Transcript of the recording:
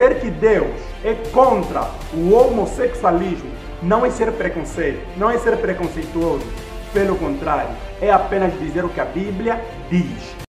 Dizer que Deus é contra o homossexualismo não é ser preconceito, não é ser preconceituoso. Pelo contrário, é apenas dizer o que a Bíblia diz.